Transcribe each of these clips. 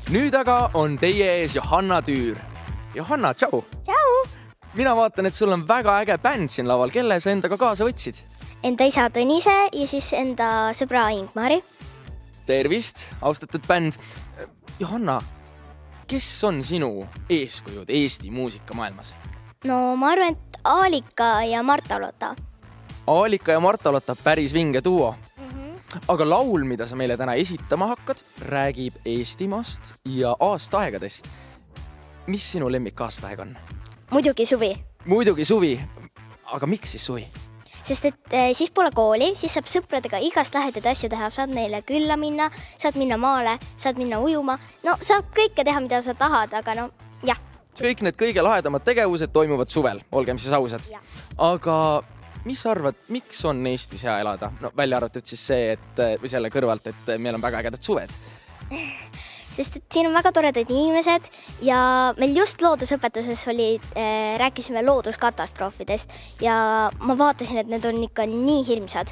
Nüüd aga on teie ees Johanna Tüür. Johanna, tšau! Tšau! Mina vaatan, et sul on väga äge bänd siin laval. Kelle sa endaga kaasa võtsid? Enda isa Tõnise ja siis enda sõbra Ingmari. Tervist, austatud bänd. Johanna, kes on sinu eeskujud Eesti muusikamaailmas? No ma arvan, et Aalika ja Marta Lotta. Aalika ja Marta Lotta, päris vinge duo. Aga laul, mida sa meile täna esitama hakkad, räägib Eestimaast ja aastaaegadest. Mis sinu lemmik aastaaeg on? Muidugi suvi. Muidugi suvi. Aga miks siis suvi? Sest et siis pole kooli, siis saab sõpradega igast lahedaid asju teha. Saad neile külla minna, saad minna maale, saad minna ujuma. No saab kõike teha, mida sa tahad, aga no jah. Kõik need kõige lahedamad tegevused toimuvad suvel, olgem siis ausad. Aga mis arvad, miks on Eestis hea elada? No välja arvatud siis see, või selle kõrvalt, et meil on väga ägedad suved. Sest et siin on väga toredad inimesed ja meil just loodusõpetuses rääkisime looduskatastroofidest ja ma vaatasin, et need on ikka nii hirmsad.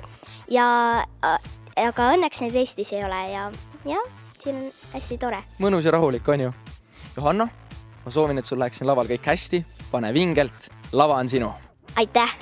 Aga õnneks neid Eestis ei ole ja siin on hästi tore. Mõnus ja rahulik on ju. Johanna, ma soovin, et sul läheks siin laval kõik hästi. Pane vingelt, lava on sinu. Aitäh!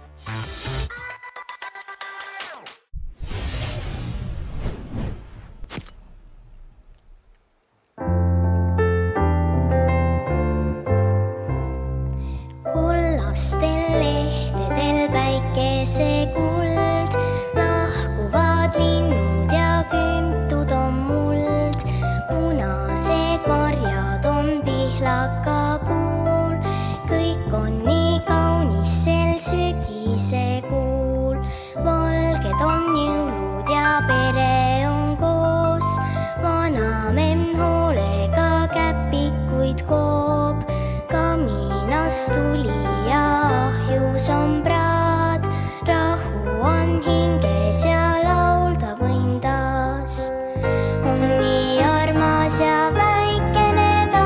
Kullastel lehtedel päikese kuld, lahkuvad linnud ja küntud on muld. Punased marjad on pihlaka puul, kõik on nii kaunis sel sügise kuul. Valged on jõulud ja pere on koos, vanamemm hoolega käpikuid koob. Kaminast tuli ja ahjus on praad, rahu on hinges ja laulda võin taas. On nii armas ja väikene ta,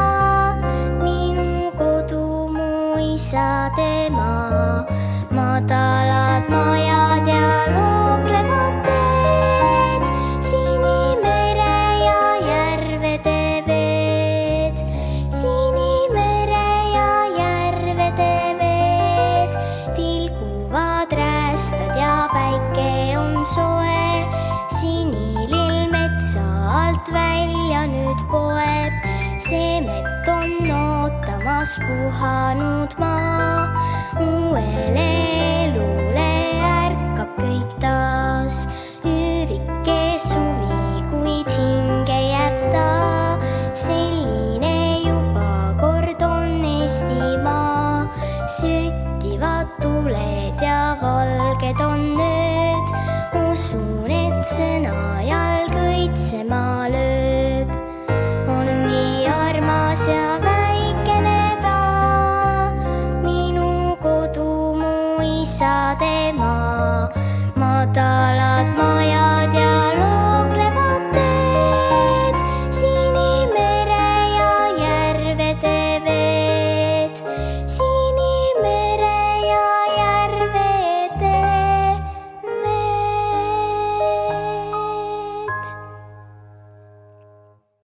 minu kodu, mu isade maa. Madalad majad ja looklevad teed, Sinimere ja järvede veed. Sinimere ja järvede veed, tilguvad räästad ja päike on soe. Sinilill metsa alt välja nüüd poeb, seemet on ootamas puhanud maa. Uuele elule ärkab kõik taas, üürike suvi, kuid hinge jääb ta. Selline juba kord on Eestimaa, süttivad tuled ja valged on ööd. Usun, et sõnajalg õitsema lööb. On nii armas ja väikene ta, minu kodu, mu isade maa. Madalad majad